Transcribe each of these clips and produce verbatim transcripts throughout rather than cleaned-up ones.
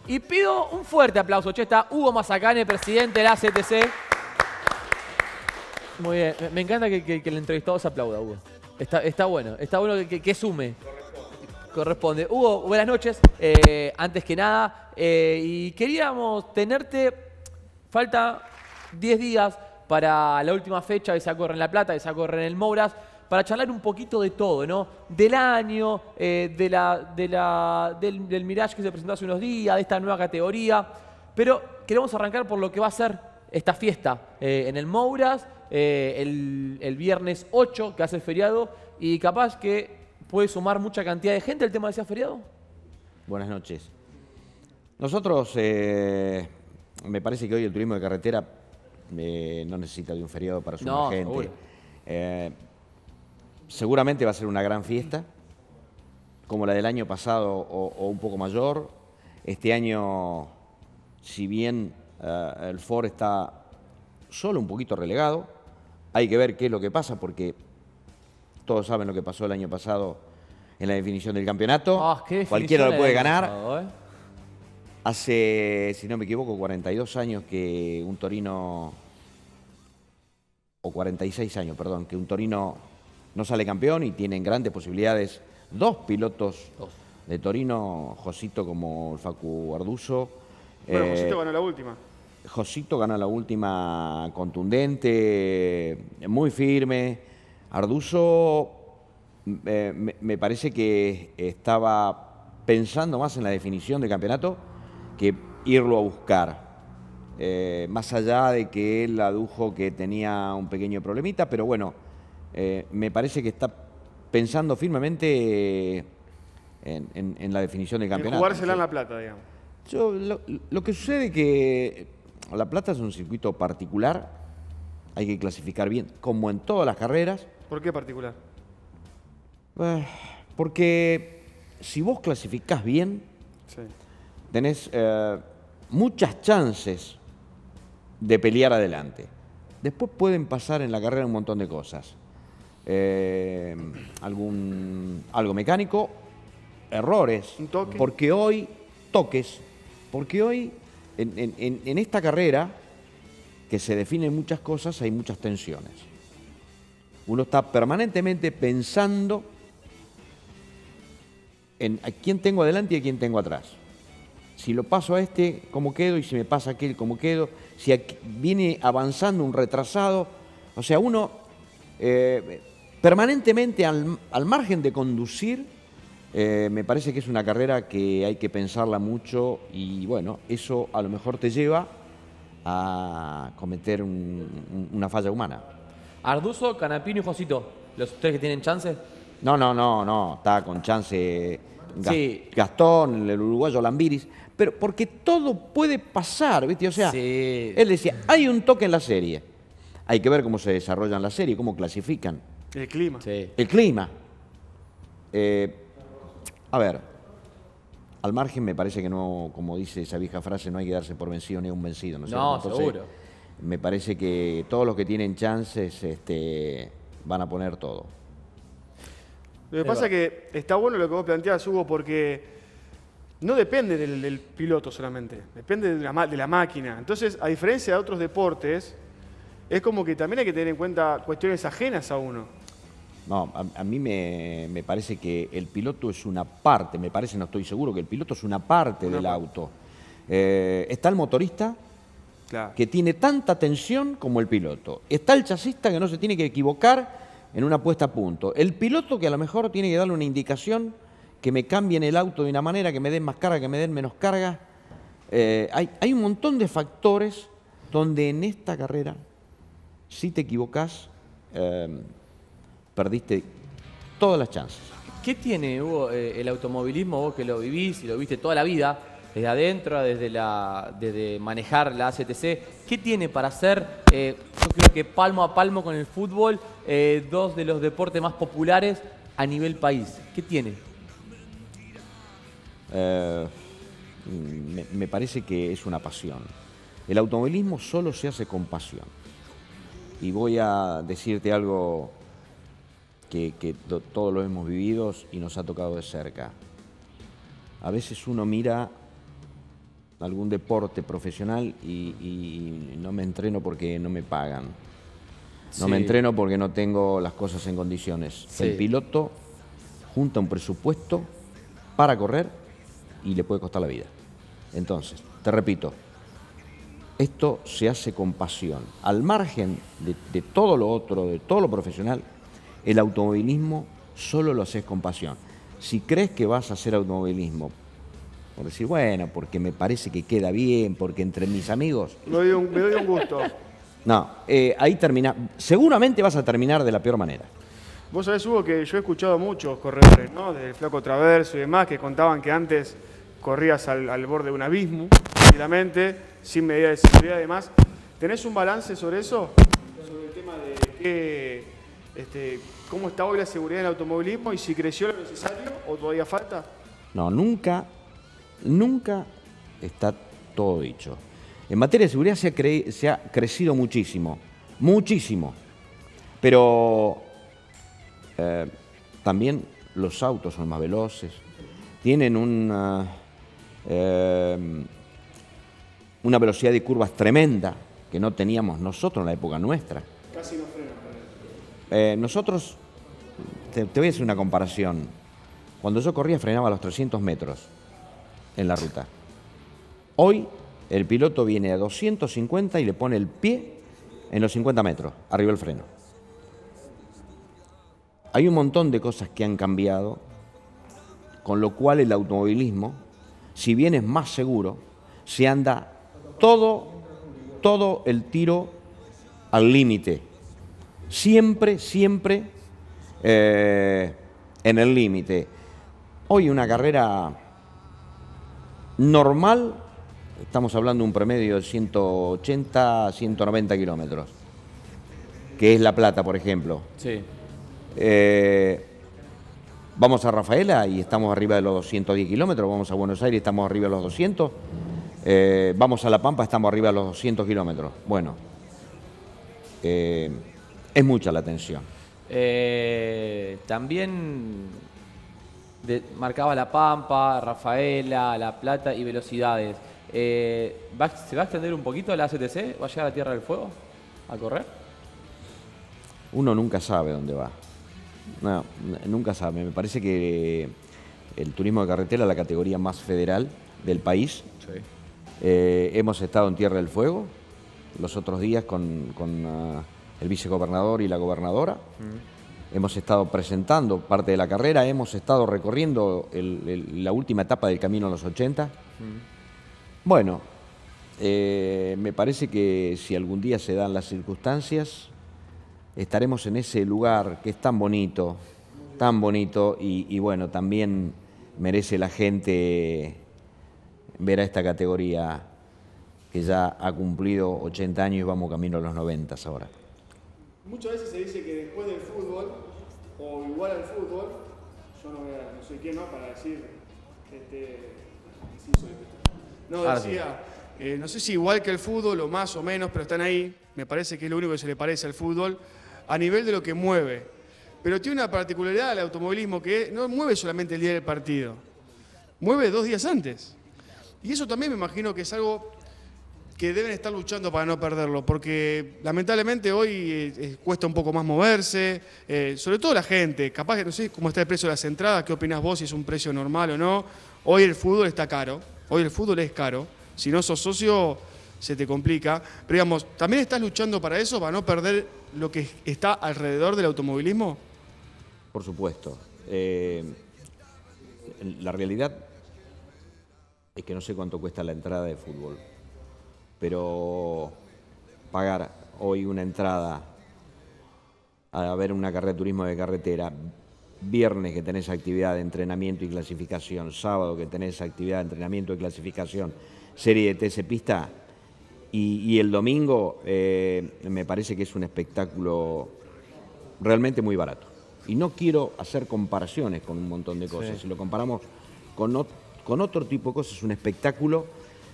Y pido un fuerte aplauso. Che, está Hugo Mazacane, presidente de la A C T C. Muy bien. Me encanta que, que, que el entrevistado se aplauda, Hugo. Está, está bueno. Está bueno que, que, que sume. Corresponde. Corresponde. Hugo, buenas noches. Eh, antes que nada. Eh, y queríamos tenerte... Falta diez días para la última fecha que se va a correr en La Plata, que se va a correr en el Mouras, para charlar un poquito de todo, ¿no? Del año, eh, de la, de la, del, del Mirage que se presentó hace unos días, de esta nueva categoría. Pero queremos arrancar por lo que va a ser esta fiesta eh, en el Mouras, eh, el, el viernes ocho, que hace el feriado, y capaz que puede sumar mucha cantidad de gente el tema de ese feriado. Buenas noches. Nosotros, eh, me parece que hoy el turismo de carretera eh, no necesita de un feriado para sumar No, gente. seguro. Eh, seguramente va a ser una gran fiesta, como la del año pasado o, o un poco mayor. Este año, si bien eh, el Ford está solo un poquito relegado, hay que ver qué es lo que pasa, porque todos saben lo que pasó el año pasado en la definición del campeonato. Oh, qué Cualquiera lo puede el año ganar. pasado, ¿eh? Hace, si no me equivoco, cuarenta y dos años que un Torino, o cuarenta y seis años, perdón, que un Torino no sale campeón y tienen grandes posibilidades dos pilotos Dos. de Torino, Josito como el Facu Arduzo. Bueno, Eh, Josito ganó la última. Josito ganó la última contundente, muy firme. Arduzo eh, me, me parece que estaba pensando más en la definición del campeonato que irlo a buscar. Eh, más allá de que él adujo que tenía un pequeño problemita, pero bueno, eh, me parece que está pensando firmemente en, en, en la definición del En campeonato. jugársela Sí. en La Plata, digamos. Yo, lo, lo que sucede es que La Plata es un circuito particular, hay que clasificar bien, como en todas las carreras, ¿Por qué particular? eh, porque si vos clasificás bien, Sí. tenés eh, muchas chances de pelear adelante. Después pueden pasar en la carrera un montón de cosas. Eh, algún, algo mecánico, errores. Un toque. Porque hoy, toques, porque hoy en, en, en esta carrera, que se definen muchas cosas, hay muchas tensiones. Uno está permanentemente pensando en a quién tengo adelante y a quién tengo atrás. Si lo paso a este, ¿cómo quedo? Y si me pasa aquel, ¿cómo quedo? Si aquí viene avanzando un retrasado. O sea, uno eh, permanentemente al, al margen de conducir, eh, me parece que es una carrera que hay que pensarla mucho y bueno, eso a lo mejor te lleva a cometer un, un, una falla humana. Arduzo, Canapino y Josito, los tres que tienen chance. No, no, no, no, está con chance Gas- Sí. Gastón, el uruguayo Lambiris, pero porque todo puede pasar, ¿viste? O sea, Sí. él decía, hay un toque en la serie, hay que ver cómo se desarrollan la serie, cómo clasifican, El clima. Sí. el clima. Eh, a ver, al margen me parece que no, como dice esa vieja frase, no hay que darse por vencido ni a un vencido, ¿no es No, cierto? seguro. Me parece que todos los que tienen chances este, van a poner todo. Lo que Es pasa es verdad. que está bueno lo que vos planteás, Hugo, porque no depende del, del piloto solamente, depende de la, ma- de la máquina. Entonces, a diferencia de otros deportes, es como que también hay que tener en cuenta cuestiones ajenas a uno. No, a, a mí me, me parece que el piloto es una parte, me parece, no estoy seguro, que el piloto es una parte Una del parte. auto. Eh, está el motorista, Claro. que tiene tanta tensión como el piloto. Está el chasista, que no se tiene que equivocar en una puesta a punto. El piloto, que a lo mejor tiene que darle una indicación que me cambien el auto de una manera, que me den más carga, que me den menos carga. Eh, hay, hay un montón de factores donde en esta carrera, si te equivocás, eh, perdiste todas las chances. ¿Qué tiene, Hugo, eh, el automovilismo, vos que lo vivís y lo viste toda la vida, desde adentro, desde, la, desde manejar la A C T C? ¿Qué tiene para ser, eh, yo creo que palmo a palmo con el fútbol, eh, dos de los deportes más populares a nivel país? ¿Qué tiene? Eh, me, me parece que es una pasión. El automovilismo solo se hace con pasión. Y voy a decirte algo que, que to- todos lo hemos vivido y nos ha tocado de cerca. A veces uno mira algún deporte profesional y, y no me entreno porque no me pagan. No Sí. me entreno porque no tengo las cosas en condiciones. Sí. El piloto junta un presupuesto para correr y le puede costar la vida. Entonces, te repito, esto se hace con pasión. Al margen de, de todo lo otro, de todo lo profesional, el automovilismo solo lo haces con pasión. Si crees que vas a hacer automovilismo, por decir, bueno, porque me parece que queda bien, porque entre mis amigos... Me doy un, me doy un gusto. No, eh, ahí termina. Seguramente vas a terminar de la peor manera. Vos sabés, Hugo, que yo he escuchado muchos corredores, ¿no? Del Flaco Traverso y demás, que contaban que antes corrías al, al borde de un abismo, tranquilamente, sin medida de seguridad y demás. ¿Tenés un balance sobre eso? Sobre el tema de qué, este, cómo está hoy la seguridad en el automovilismo y si creció lo necesario o todavía falta. No, nunca, nunca está todo dicho. En materia de seguridad se ha, cre- se ha crecido muchísimo, muchísimo. Pero eh, también los autos son más veloces, tienen una, eh, una velocidad de curvas tremenda que no teníamos nosotros en la época nuestra. Casi no frena. Eh, nosotros, te, te voy a hacer una comparación. Cuando yo corría frenaba a los trescientos metros en la ruta. Hoy el piloto viene a doscientos cincuenta y le pone el pie en los cincuenta metros, arriba el freno. Hay un montón de cosas que han cambiado, con lo cual el automovilismo, si bien es más seguro, se anda todo, todo el tiro al límite. Siempre, siempre eh, en el límite. Hoy una carrera normal, estamos hablando de un promedio de ciento ochenta a ciento noventa kilómetros, que es La Plata, por ejemplo. Sí. Eh, vamos a Rafaela y estamos arriba de los doscientos diez kilómetros, vamos a Buenos Aires y estamos arriba de los doscientos, eh, vamos a La Pampa, estamos arriba de los doscientos kilómetros. Bueno, eh, es mucha la tensión. Eh, también de- marcaba La Pampa, Rafaela, La Plata y velocidades. Eh, ¿va- ¿Se va a extender un poquito la A C T C? ¿Va a llegar a Tierra del Fuego a correr? Uno nunca sabe dónde va. No, nunca sabe. Me parece que el turismo de carretera es la categoría más federal del país. Sí. Eh, hemos estado en Tierra del Fuego los otros días con, con uh, el vicegobernador y la gobernadora. Mm. Hemos estado presentando parte de la carrera, hemos estado recorriendo el, el, la última etapa del Camino a los ochenta. Mm. Bueno, eh, me parece que si algún día se dan las circunstancias, estaremos en ese lugar que es tan bonito, tan bonito y, y bueno, también merece la gente ver a esta categoría que ya ha cumplido ochenta años y vamos camino a los noventa ahora. Muchas veces se dice que después del fútbol, o igual al fútbol, yo no, voy a, no sé quién más para decir, este, sí soy, no, Ahora decía, eh, no sé si igual que el fútbol o más o menos, pero están ahí, me parece que es lo único que se le parece al fútbol, a nivel de lo que mueve. Pero tiene una particularidad el automovilismo que no mueve solamente el día del partido, mueve dos días antes. Y eso también me imagino que es algo que deben estar luchando para no perderlo, porque lamentablemente hoy eh, cuesta un poco más moverse, eh, sobre todo la gente, capaz que no sé cómo está el precio de las entradas, qué opinás vos, si es un precio normal o no. Hoy el fútbol está caro, hoy el fútbol es caro, si no sos socio se te complica, pero digamos, ¿también estás luchando para eso, para no perder lo que está alrededor del automovilismo? Por supuesto. Eh, la realidad es que no sé cuánto cuesta la entrada de fútbol, pero pagar hoy una entrada a ver una carrera de turismo de carretera, viernes que tenés actividad de entrenamiento y clasificación, sábado que tenés actividad de entrenamiento y clasificación, serie de T C pista, y, y el domingo eh, me parece que es un espectáculo realmente muy barato. Y no quiero hacer comparaciones con un montón de cosas, sí. Si lo comparamos con, ot con otro tipo de cosas, es un espectáculo.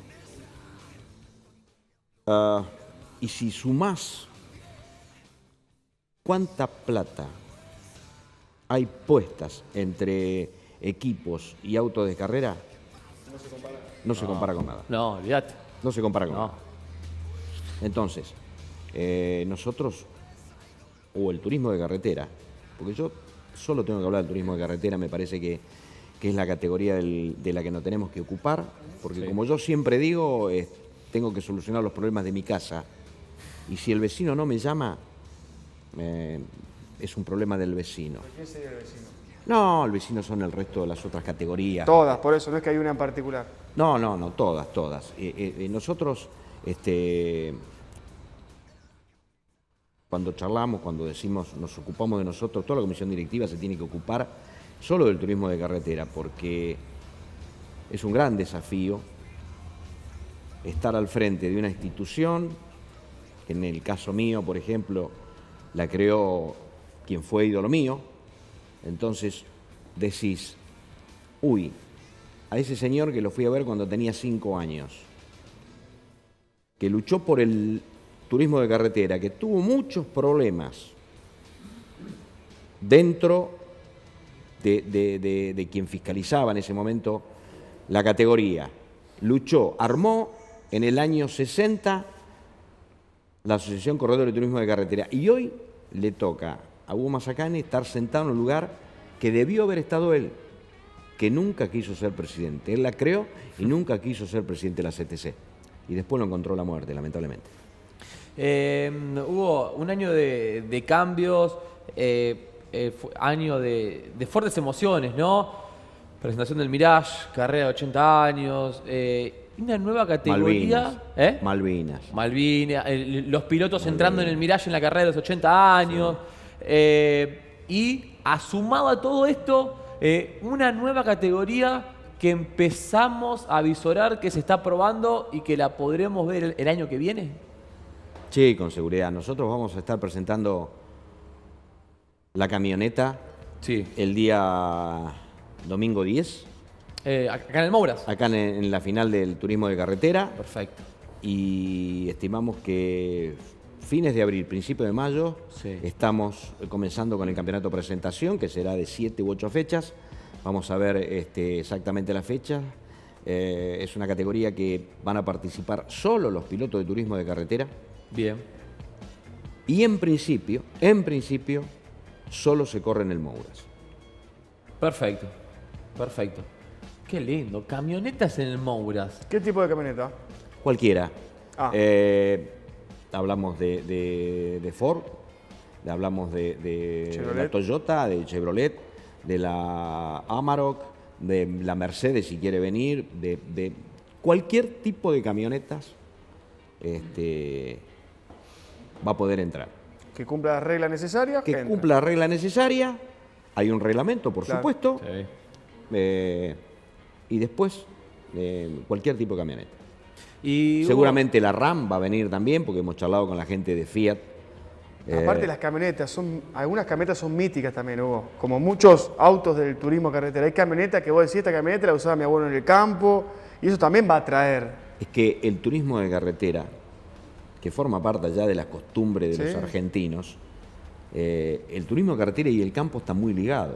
Uh, y si sumás cuánta plata hay puestas entre equipos y autos de carrera, No se compara. no se compara con nada. No, olvídate. No se compara con No. nada. Entonces, eh, nosotros, o el turismo de carretera, porque yo solo tengo que hablar del turismo de carretera, me parece que, que es la categoría del- de la que nos tenemos que ocupar, porque Sí. como yo siempre digo, eh, tengo que solucionar los problemas de mi casa, y si el vecino no me llama, eh, es un problema del vecino. ¿Quién sería el vecino? No, el vecino son el resto de las otras categorías. Todas, por eso, no es que hay una en particular. No, no, no, todas, todas. Eh, eh, eh, nosotros, este, cuando charlamos, cuando decimos nos ocupamos de nosotros, toda la comisión directiva se tiene que ocupar solo del turismo de carretera, porque es un gran desafío estar al frente de una institución, que en el caso mío, por ejemplo, la creó quien fue ídolo mío. Entonces decís, uy, a ese señor que lo fui a ver cuando tenía cinco años, que luchó por el turismo de carretera, que tuvo muchos problemas dentro de, de- de- de quien fiscalizaba en ese momento la categoría. Luchó, armó en el año sesenta la Asociación Corredor de Turismo de Carretera, y hoy le toca a Hugo Mazacane estar sentado en un lugar que debió haber estado él, que nunca quiso ser presidente. Él la creó y nunca quiso ser presidente de la C T C. Y después lo encontró la muerte, lamentablemente. Eh, hubo un año de, de cambios, eh, eh, fu- año de, de fuertes emociones, ¿no? Presentación del Mirage, carrera de ochenta años, eh, una nueva categoría. Malvinas. ¿Eh? Malvinas. Malvinas, el- los pilotos entrando en el Mirage en la carrera de los ochenta años. eh, y asumado a todo esto, eh, una nueva categoría que empezamos a visorar que se está probando y que la podremos ver el, el año que viene. Sí, con seguridad. Nosotros vamos a estar presentando la camioneta Sí. el día domingo diez, Eh, acá en el Mouras. acá en, en la final del turismo de carretera, Perfecto. y estimamos que fines de abril, principio de mayo, Sí. estamos comenzando con el campeonato presentación, que será de siete u ocho fechas. Vamos a ver este, exactamente la fecha. Eh, es una categoría que van a participar solo los pilotos de turismo de carretera. Bien. Y en principio, en principio, solo se corre en el Mouras. Perfecto. Perfecto. Qué lindo. Camionetas en el Mouras. ¿Qué tipo de camioneta? Cualquiera. Ah. Eh, hablamos de, de- de Ford, hablamos de, de Chevrolet. la Toyota, de Chevrolet, de la Amarok, de la Mercedes si quiere venir, de, de cualquier tipo de camionetas este, va a poder entrar. Que cumpla las reglas necesarias. Que entra. cumpla la regla necesaria, hay un reglamento, por Claro. supuesto, Sí. eh, y después eh, cualquier tipo de camioneta. Y hubo- Seguramente la RAM va a venir también, porque hemos charlado con la gente de Fiat. Aparte Eh, las camionetas, son, algunas camionetas son míticas también, Hugo. Como muchos autos del turismo carretera. Hay camionetas que vos decís, esta camioneta la usaba mi abuelo en el campo, y eso también va a atraer. Es que el turismo de carretera, que forma parte ya de la costumbre de Sí. los argentinos, eh, el turismo de carretera y el campo están muy ligados.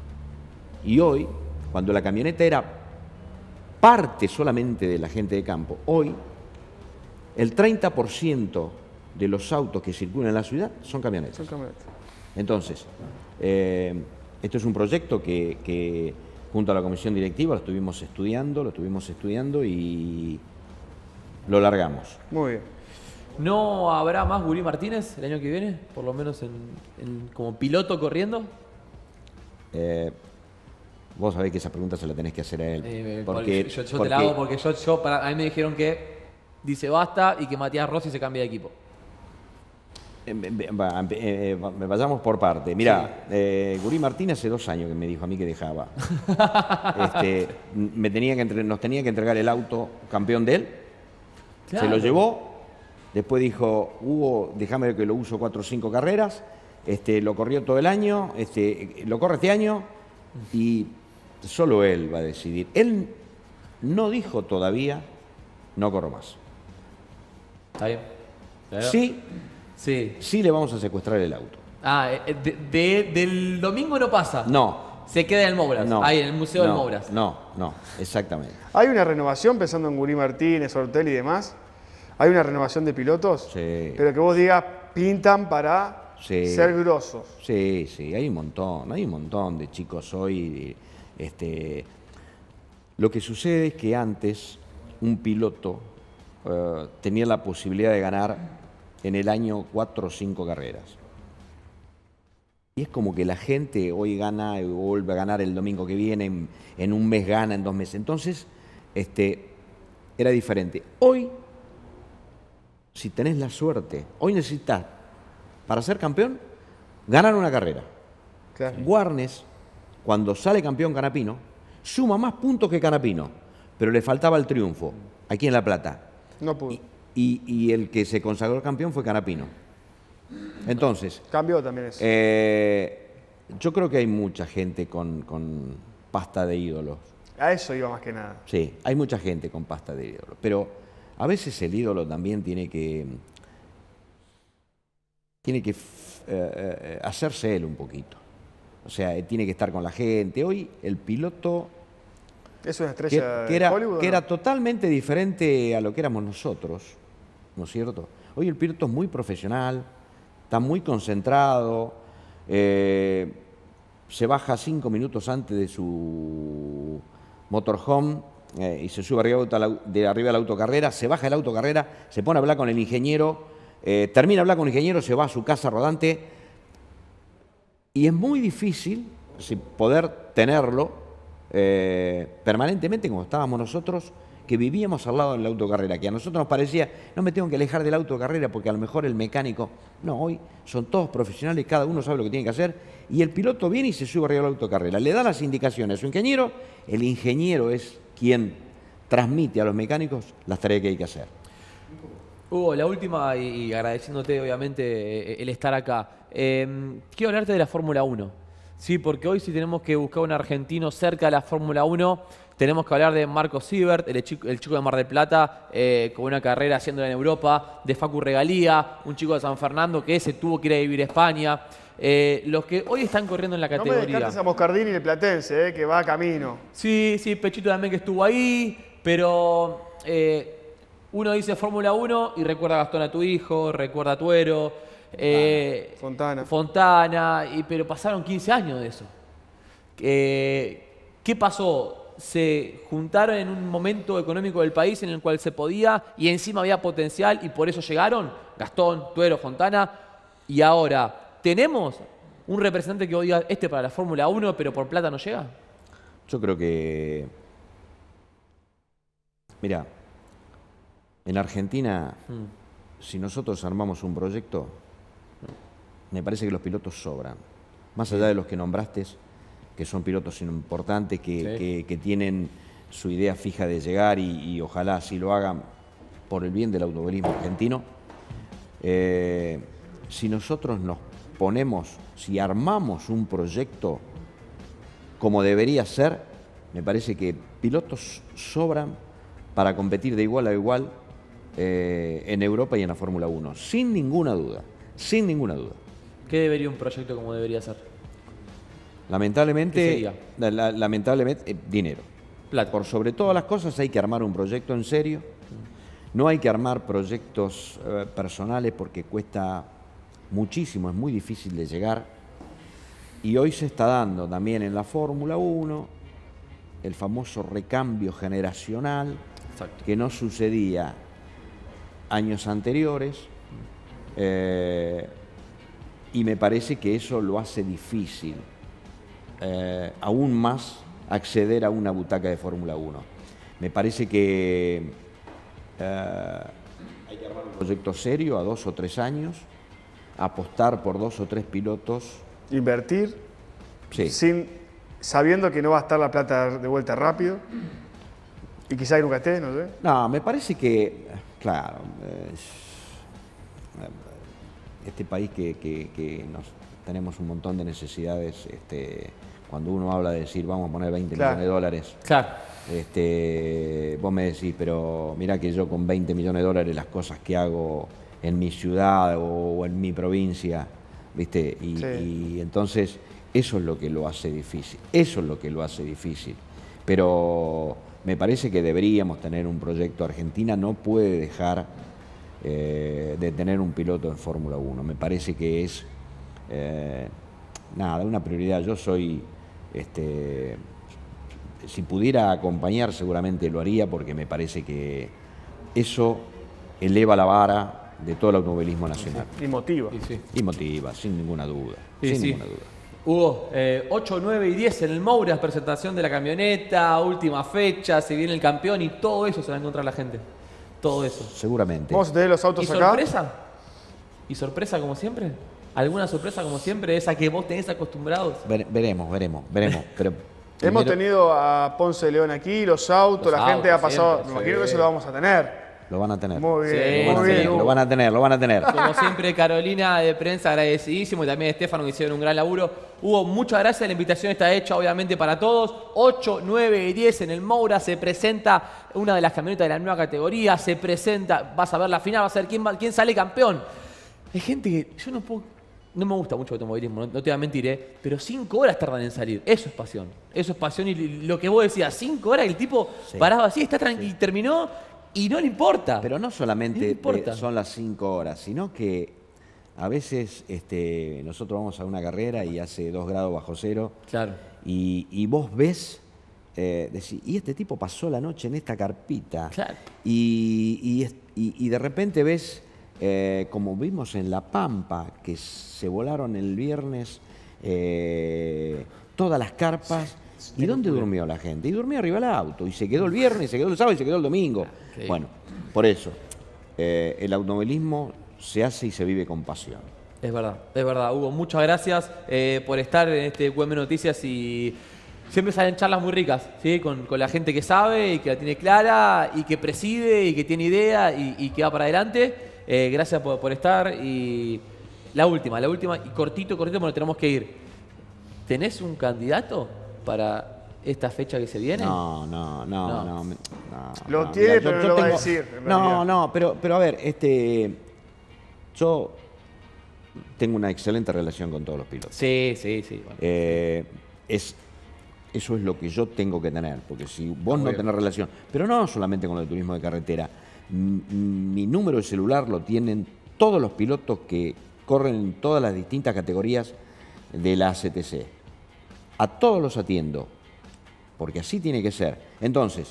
Y hoy, cuando la camioneta era parte solamente de la gente de campo, hoy el treinta por ciento de los autos que circulan en la ciudad son camionetas. Son camionetas. Entonces, eh, esto es un proyecto que, que junto a la comisión directiva lo estuvimos estudiando, lo estuvimos estudiando y lo largamos. Muy bien. ¿No habrá más Gurí Martínez el año que viene? Por lo menos en, en- como piloto corriendo. Eh, vos sabés que esa pregunta se la tenés que hacer a él. Eh, porque, yo yo porque- te la hago porque yo, yo para, a mí me dijeron que dice basta y que Matías Rossi se cambia de equipo. eh, eh, va, eh, va- me vayamos por parte. Mirá, eh, Gurí Martínez hace dos años que me dijo a mí que dejaba. Este, me tenía que entre- nos tenía que entregar el auto campeón de él. Se lo Claro. llevó, después dijo, Hugo, déjame que lo uso cuatro o cinco carreras, este, lo corrió todo el año, este, lo corre este año y solo él va a decidir. Él no dijo todavía, no corro más. ¿Está bien? ¿Está bien? Sí, Sí. sí le vamos a secuestrar el auto. Ah, eh, de- de- del domingo no pasa. No, Se queda en el Mouras, No, ahí en el Museo no, del Mouras. No, no, exactamente. ¿Hay una renovación, pensando en Gurí Martínez, Ortel y demás? ¿Hay una renovación de pilotos? Sí. Pero que vos digas, pintan para Sí. ser grosos. Sí, sí, hay un montón, hay un montón de chicos hoy. Este, lo que sucede es que antes un piloto eh, tenía la posibilidad de ganar en el año cuatro o cinco carreras. Y es como que la gente hoy gana y vuelve a ganar el domingo que viene, en, en un mes gana, en dos meses. Entonces, este, era diferente. Hoy, si tenés la suerte, hoy necesitas, para ser campeón, ganar una carrera. Claro. Guarnes, cuando sale campeón Canapino, suma más puntos que Canapino, pero le faltaba el triunfo, aquí en La Plata. No pudo. Y, y, y el que se consagró campeón fue Canapino. Entonces, Cambió también eso. eh, yo creo que hay mucha gente con, con pasta de ídolos. A eso iba más que nada. Sí, hay mucha gente con pasta de ídolos. Pero a veces el ídolo también tiene que, tiene que eh, eh, hacerse él un poquito. O sea, eh, tiene que estar con la gente. Hoy el piloto, ¿Es una que, estrella que de era, Hollywood? que o no? era totalmente diferente a lo que éramos nosotros, ¿no es cierto? Hoy el piloto es muy profesional, está muy concentrado, eh, se baja cinco minutos antes de su motorhome eh, y se sube arriba de, la, de arriba de la autocarrera, se baja de la autocarrera, se pone a hablar con el ingeniero, eh, termina de hablar con el ingeniero, se va a su casa rodante y es muy difícil si poder tenerlo eh, permanentemente como estábamos nosotros, que vivíamos al lado de la autocarrera, que a nosotros nos parecía, no me tengo que alejar de la autocarrera porque a lo mejor el mecánico, no, hoy son todos profesionales, cada uno sabe lo que tiene que hacer, y el piloto viene y se sube arriba de la autocarrera, le da las indicaciones a su ingeniero, el ingeniero es quien transmite a los mecánicos las tareas que hay que hacer. Hugo, la última, y, y agradeciéndote obviamente eh, el estar acá. Eh, quiero hablarte de la Fórmula uno, ¿sí? Porque hoy si tenemos que buscar un argentino cerca de la Fórmula uno, tenemos que hablar de Marco Siebert, el chico, el chico de Mar del Plata, eh, con una carrera haciéndola en Europa, de Facu Regalía, un chico de San Fernando que se tuvo que ir a vivir a España. Eh, los que hoy están corriendo en la No me categoría. descartes a Moscardini y el Platense, eh, que va a camino. Sí, sí, Pechito también que estuvo ahí, pero eh, uno dice Fórmula uno y recuerda a Gastón, a tu hijo, recuerda a Tuero, eh, Fontana. Fontana, y, pero pasaron quince años de eso. Eh, ¿Qué pasó? Se juntaron en un momento económico del país en el cual se podía y encima había potencial y por eso llegaron Gastón, Tuero, Fontana, y ahora tenemos un representante que hoy diga este para la Fórmula uno pero por plata no llega. Yo creo que, mira, en Argentina, mm. si nosotros armamos un proyecto, me parece que los pilotos sobran. Más allá de los que nombraste, que son pilotos importantes, que, sí. que, que tienen su idea fija de llegar y, y ojalá así lo hagan por el bien del automovilismo argentino. Eh, si nosotros nos ponemos, si armamos un proyecto como debería ser, me parece que pilotos sobran para competir de igual a igual eh, en Europa y en la Fórmula uno, sin ninguna duda, sin ninguna duda. ¿Qué debería un proyecto como debería ser? Lamentablemente, la, lamentablemente, eh, dinero. Plata. Por sobre todas las cosas hay que armar un proyecto en serio. No hay que armar proyectos eh, personales porque cuesta muchísimo, es muy difícil de llegar. Y hoy se está dando también en la Fórmula uno el famoso recambio generacional. Exacto. Que no sucedía años anteriores. Eh, y me parece que eso lo hace difícil. Eh, aún más acceder a una butaca de Fórmula uno. Me parece que eh, hay que armar un proyecto serio a dos o tres años, apostar por dos o tres pilotos. Invertir, sí. sin, sabiendo que no va a estar la plata de vuelta rápido, y quizá nunca esté, no sé. No, me parece que, claro, eh, este país que, que, que nos, tenemos un montón de necesidades, este, cuando uno habla de decir vamos a poner veinte claro. millones de dólares, claro. este, vos me decís, pero mirá que yo con veinte millones de dólares las cosas que hago en mi ciudad o, o en mi provincia, ¿viste? Y, sí. y entonces Eso es lo que lo hace difícil, eso es lo que lo hace difícil. Pero me parece que deberíamos tener un proyecto. Argentina no puede dejar eh, de tener un piloto en Fórmula uno. Me parece que es, eh, nada, una prioridad. Yo soy, este, si pudiera acompañar seguramente lo haría, porque me parece que eso eleva la vara de todo el automovilismo nacional. Y motiva. Y sí. Y motiva, sin ninguna duda, Sí, sin sí. ninguna duda. Hugo, eh, ocho, nueve y diez en el Mouras, presentación de la camioneta, última fecha, se viene el campeón y todo eso se va a encontrar la gente. Todo eso. Seguramente. Vamos a tener los ¿Y autos acá. sorpresa? ¿Y sorpresa como siempre? ¿Alguna sorpresa como siempre? Esa que vos tenés acostumbrados. Vere- veremos, veremos, veremos. Pero Hemos primero tenido a Ponce de León aquí, los autos, Los la gente ha autos, pasado. siempre, Me imagino sí. que eso lo vamos a tener. lo van a tener. Muy Sí, bien, Lo van a muy sí, bien. tener, lo van a tener, lo van a tener. Como siempre, Carolina de prensa, agradecidísimo, y también Estefano, que hicieron un gran laburo. Hugo, muchas gracias, la invitación está hecha obviamente para todos. ocho, nueve y diez en el Moura, se presenta una de las camionetas de la nueva categoría, se presenta, vas a ver la final, vas a ver quién, va- quién sale campeón. Hay gente que yo no puedo, no me gusta mucho el automovilismo, no, no te voy a mentir, ¿eh? Pero cinco horas tardan en salir, eso es pasión. Eso es pasión, y lo que vos decías, cinco horas, el tipo Sí. paraba así, está tranquilo, terminó y no le importa. Pero no No solamente le importa. eh, son las cinco horas, sino que a veces este, nosotros vamos a una carrera y hace dos grados bajo cero Claro. y, y vos ves, eh, decís, y este tipo pasó la noche en esta carpita. Claro. Y, y es- y- y de repente ves, eh, como vimos en La Pampa, que se volaron el viernes eh, todas las carpas. ¿Y dónde durmió la gente? Y durmió arriba del auto. Y se quedó el viernes, se quedó el sábado y se quedó el domingo. Sí. Bueno, por eso, eh, el automovilismo se hace y se vive con pasión. Es verdad, es verdad. Hugo, muchas gracias eh, por estar en este U M Noticias, y siempre salen charlas muy ricas, ¿sí? Con, con la gente que sabe y que la tiene clara y que preside y que tiene idea y, y que va para adelante. Eh, gracias por, por estar. Y la última, la última, y cortito, cortito, porque tenemos que ir. ¿Tenés un candidato para esta fecha que se viene? No, no, no, No. no. me- no, Lo no, tiene, mira, pero no lo va a decir, en No, realidad. no, pero, pero a ver, este, yo tengo una excelente relación con todos los pilotos. Sí, sí, sí. Bueno. Eh, es, eso es lo que yo tengo que tener, porque si vos no Obvio. tenés relación, pero no solamente con el turismo de carretera, m- mi número de celular lo tienen todos los pilotos que corren en todas las distintas categorías de la A C T C. A todos los atiendo, porque así tiene que ser. Entonces,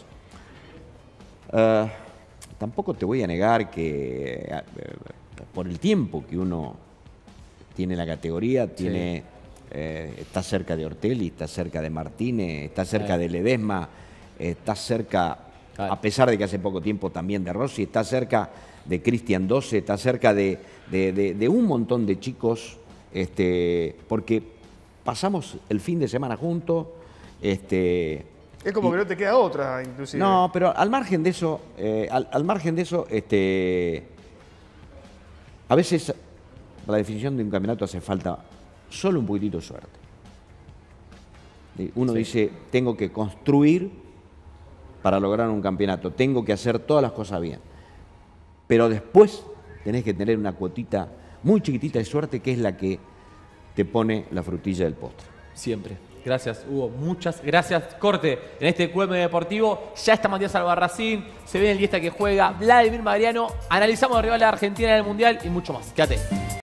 eh, tampoco te voy a negar que eh, por el tiempo que uno tiene la categoría, tiene, eh, está cerca de Ortelli, está cerca de Martínez, está cerca Claro. de Ledesma, está cerca, Claro. a pesar de que hace poco tiempo también de Rossi, está cerca de Cristian Doce, está cerca de, de- de- de un montón de chicos, este, porque pasamos el fin de semana juntos. Este, Es como y- que no te queda otra, inclusive. no, pero al margen de eso, eh, al, al margen de eso, este, a veces para la definición de un campeonato hace falta solo un poquitito de suerte. Y Uno Sí. dice, tengo que construir para lograr un campeonato, tengo que hacer todas las cosas bien. Pero después tenés que tener una cuotita muy chiquitita de suerte, que es la que te pone la frutilla del postre. Siempre. Gracias, Hugo. Muchas gracias. Corte en este Q M Deportivo. Ya está Matías Albarracín. Se viene el Diesta que juega. Vladimir Mariano. Analizamos el rival de Argentina en el Mundial y mucho más. Quédate.